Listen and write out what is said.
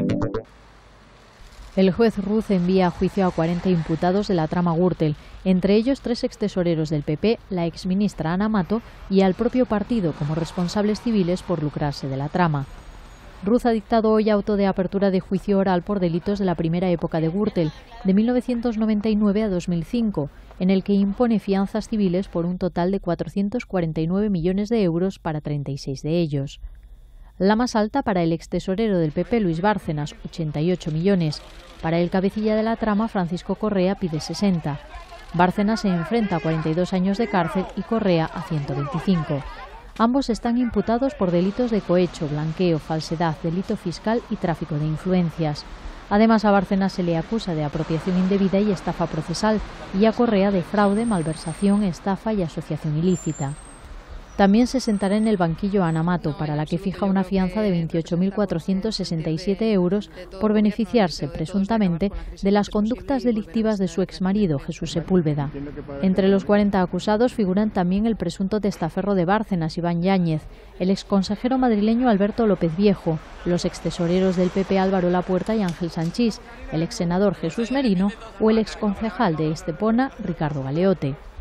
El juez Ruz envía a juicio a 40 imputados de la trama Gürtel, entre ellos 3 extesoreros del PP, la exministra Ana Mato y al propio partido como responsables civiles por lucrarse de la trama. Ruz ha dictado hoy auto de apertura de juicio oral por delitos de la primera época de Gürtel, de 1999 a 2005, en el que impone fianzas civiles por un total de 449 millones de euros para 36 de ellos. La más alta para el extesorero del PP, Luis Bárcenas, 88 millones. Para el cabecilla de la trama, Francisco Correa, pide 60. Bárcenas se enfrenta a 42 años de cárcel y Correa a 125. Ambos están imputados por delitos de cohecho, blanqueo, falsedad, delito fiscal y tráfico de influencias. Además, a Bárcenas se le acusa de apropiación indebida y estafa procesal, y a Correa de fraude, malversación, estafa y asociación ilícita. También se sentará en el banquillo Ana Mato, para la que fija una fianza de 28.467 euros por beneficiarse, presuntamente, de las conductas delictivas de su exmarido, Jesús Sepúlveda. Entre los 40 acusados figuran también el presunto testaferro de Bárcenas, Iván Yáñez, el exconsejero madrileño Alberto López Viejo, los extesoreros del PP Álvaro Lapuerta y Ángel Sanchís, el exsenador Jesús Merino o el exconcejal de Estepona, Ricardo Galeote.